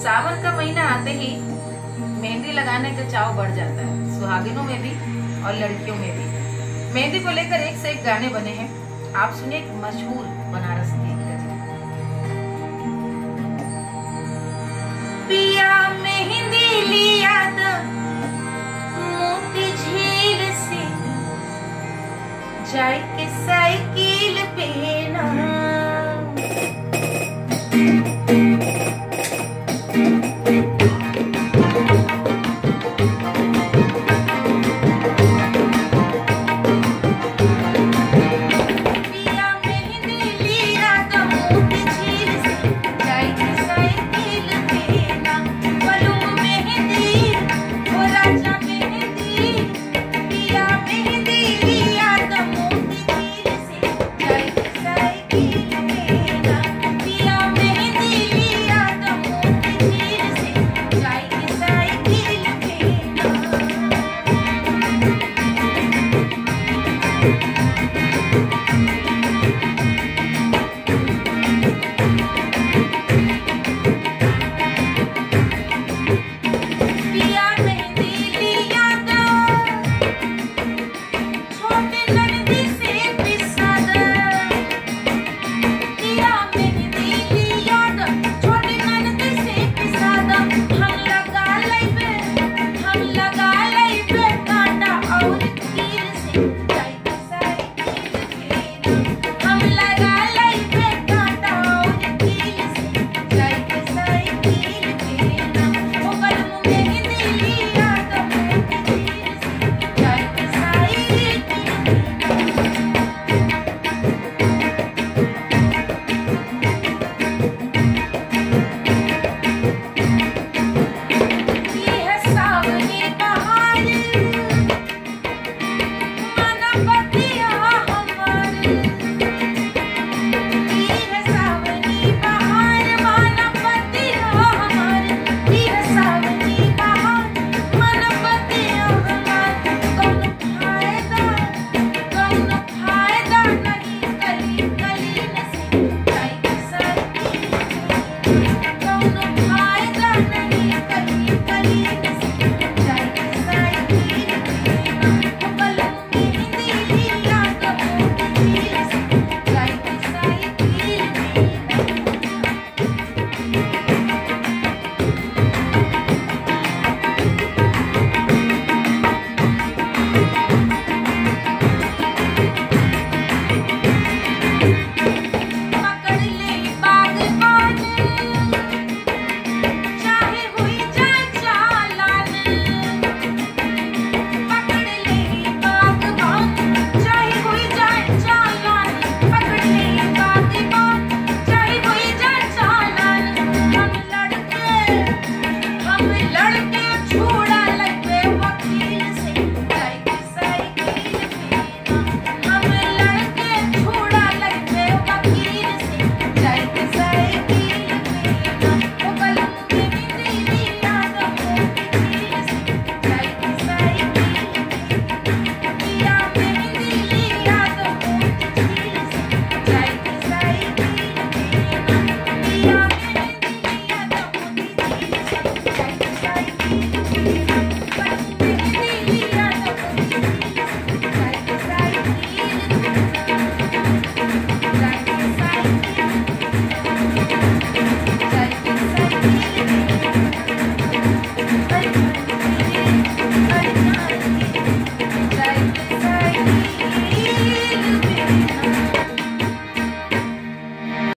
सावन का महीना आते ही मेहंदी लगाने का चाव बढ़ जाता है, सुहागिनों में भी और लड़कियों में भी। मेहंदी को लेकर एक से एक गाने बने हैं। आप सुनिए एक मशहूर बनारस की गजल। पिया मेहंदी लिया द मोती झील से, जाए के साइकिल पे ना